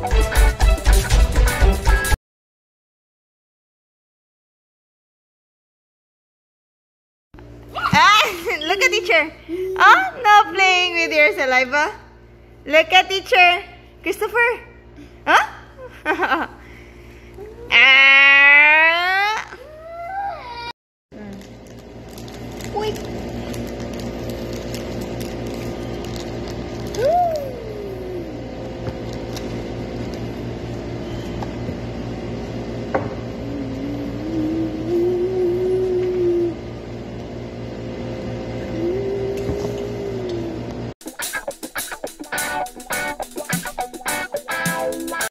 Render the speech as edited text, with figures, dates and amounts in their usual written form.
Look at teacher. Oh, no playing with your saliva. Look at teacher. Christopher. Huh? Wait.